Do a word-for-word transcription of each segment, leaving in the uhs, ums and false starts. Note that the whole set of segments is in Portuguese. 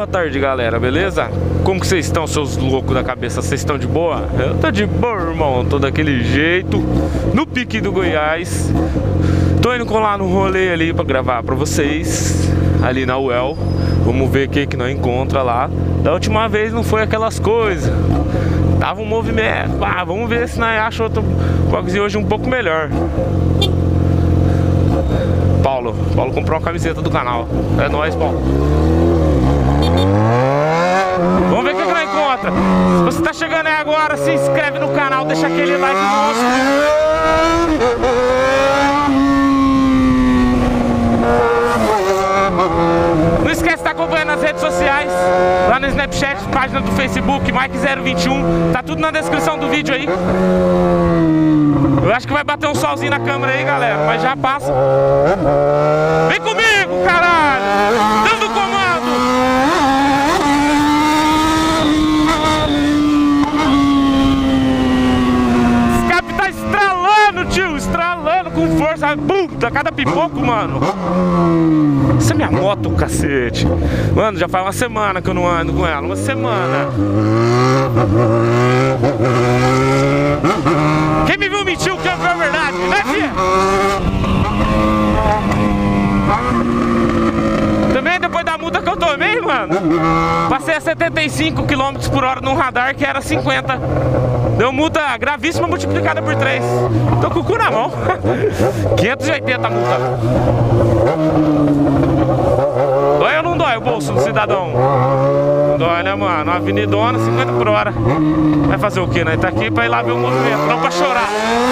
Boa tarde, galera, beleza? Como que vocês estão, seus loucos da cabeça? Vocês estão de boa? Eu tô de boa, irmão, tô daquele jeito, no pique do Goiás. Tô indo colar no rolê ali pra gravar pra vocês, ali na U E L. Vamos ver o que que nós encontra lá. Da última vez não foi aquelas coisas, tava um movimento. Ah, vamos ver se nós achamos outro coisinha hoje um pouco melhor. Paulo, Paulo comprou uma camiseta do canal. É nóis, Paulo. Vamos ver o que que nós encontra. Se você tá chegando aí agora, se inscreve no canal, deixa aquele like monstro. Não esquece de estar acompanhando nas redes sociais, lá no Snapchat, página do Facebook, Mike zero vinte e um, tá tudo na descrição do vídeo aí. Eu acho que vai bater um solzinho na câmera aí, galera, mas já passa. Vem comigo, caralho! Dando comando! Escape tá estralando, tio, estralando com força. Puta, cada pipoco, mano. Essa é minha moto, cacete. Mano, já faz uma semana que eu não ando com ela. Uma semana. Quem me viu mentiu, que é a verdade, né, filha? Também depois da multa que eu tomei, mano, passei a setenta e cinco quilômetros por hora num radar que era cinquenta. Deu multa gravíssima multiplicada por três. Tô com o cu na mão. quinhentos e oitenta a multa. Dói ou não dói o bolso do cidadão? Não dói, né, mano? Uma avenidona, cinquenta por hora. Vai fazer o quê, né? Tá aqui pra ir lá ver o movimento, não pra chorar.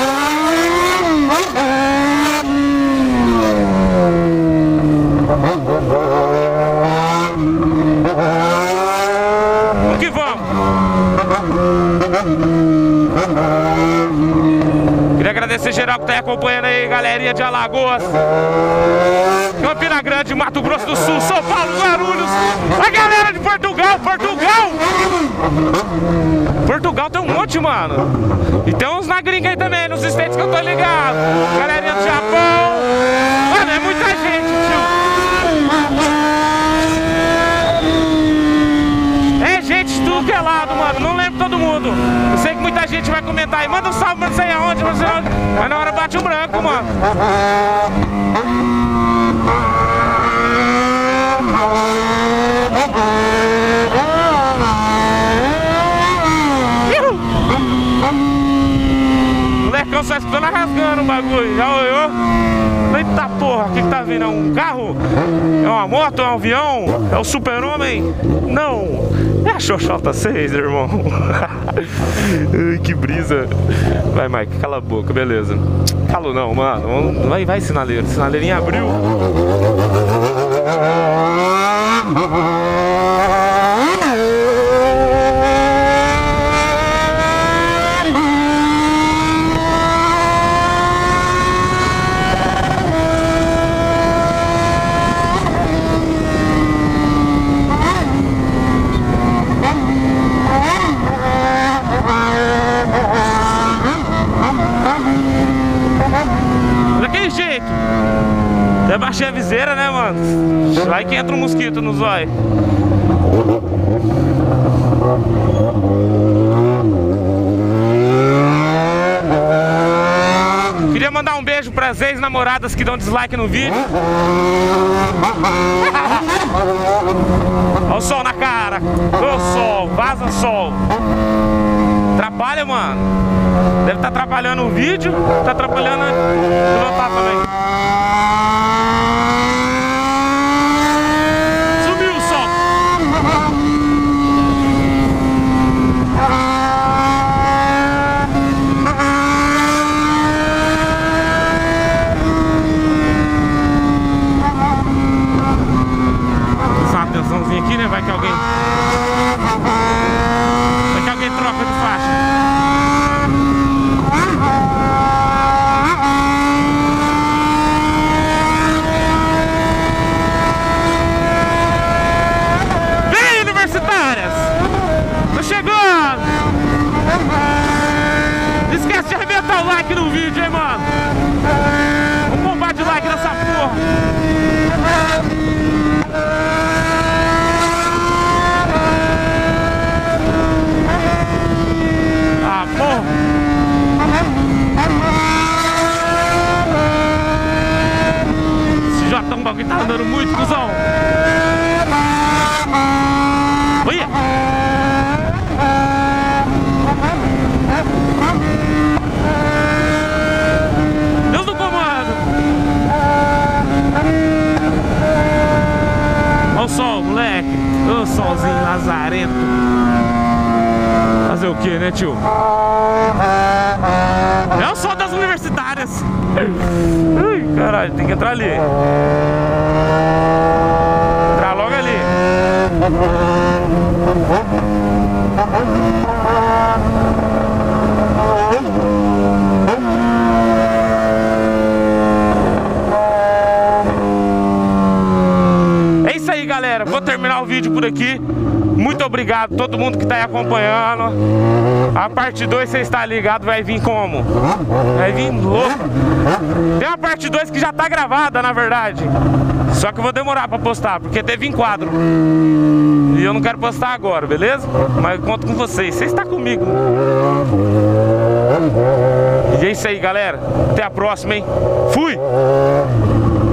Vamos que vamos. Queria agradecer geral que tá aí acompanhando aí, galerinha de Alagoas, Campina Grande, Mato Grosso do Sul, São Paulo, Guarulhos, a galera de Portugal, Portugal! Portugal tem um monte, mano. E tem uns na gringa aí também, nos estates que eu tô ligado. Galerinha do Japão. Mano, é muita gente, tio. É gente de tudo que é lado, mano. Não lembro todo mundo. Eu sei que muita gente vai comentar aí. Manda um salve, não sei aonde, não sei aonde. Mas na hora bate um branco, mano. Molecão só escutando rasgando o bagulho. Já olhou? Eita porra, o que que tá vindo? É um carro? É uma moto? É um avião? É o super-homem? Não! É a Xoxota seis, irmão. Ai, que brisa. Vai, Mike, cala a boca, beleza. Calo não, mano. Vai, vai, sinaleiro. Sinaleirinho abriu. Daquele jeito. Até baixei a viseira, né, mano? Vai que entra um mosquito no zóio. Queria mandar um beijo para as ex-namoradas que dão dislike no vídeo. Olha o sol na cara. Ô sol, vaza sol. Atrapalha, mano. Deve estar atrapalhando o vídeo. Tá atrapalhando o meu papo também. Subiu o sol. Essa atençãozinha aqui, né? Vai que alguém Vai que alguém troca de faixa. sol, moleque. Ô solzinho lazarento. Fazer o que, né, tio? É o sol das universitárias. Ai, caralho, tem que entrar ali. Entrar logo ali. É isso aí, galera. Vou terminar o vídeo por aqui. Muito obrigado a todo mundo que tá aí acompanhando. A parte dois, você está ligado, vai vir como? Vai vir louco. Tem uma parte dois que já tá gravada, na verdade. Só que eu vou demorar pra postar, porque teve enquadro. E eu não quero postar agora, beleza? Mas eu conto com vocês. Você está comigo. E é isso aí, galera. Até a próxima, hein? Fui!